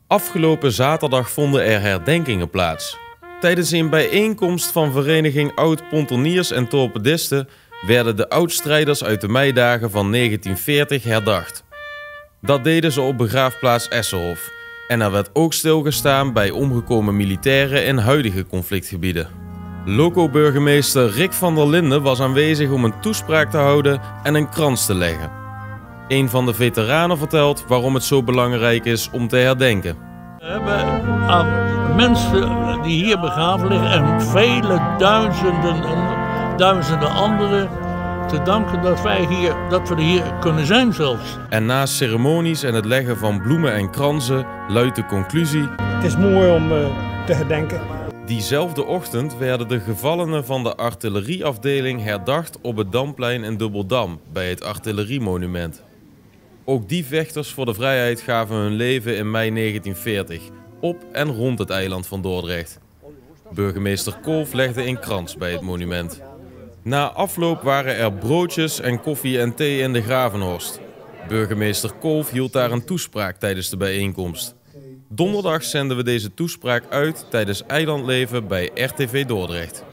Afgelopen zaterdag vonden er herdenkingen plaats. Tijdens een bijeenkomst van vereniging Oud-Pontoniers en Torpedisten werden de oud-strijders uit de meidagen van 1940 herdacht. Dat deden ze op begraafplaats Essenhof. En er werd ook stilgestaan bij omgekomen militairen in huidige conflictgebieden. Loco-burgemeester Rick van der Linden was aanwezig om een toespraak te houden en een krans te leggen. Een van de veteranen vertelt waarom het zo belangrijk is om te herdenken. We hebben aan mensen die hier begraven liggen en vele duizenden anderen te danken dat we hier kunnen zijn zelfs. En na ceremonies en het leggen van bloemen en kransen luidt de conclusie: het is mooi om te herdenken. Diezelfde ochtend werden de gevallenen van de artillerieafdeling herdacht op het Damplein in Dubbeldam bij het artilleriemonument. Ook die vechters voor de vrijheid gaven hun leven in mei 1940 op en rond het eiland van Dordrecht. Burgemeester Kolff legde een krans bij het monument. Na afloop waren er broodjes en koffie en thee in de Gravenhorst. Burgemeester Kolff hield daar een toespraak tijdens de bijeenkomst. Donderdag zenden we deze toespraak uit tijdens Eilandleven bij RTV Dordrecht.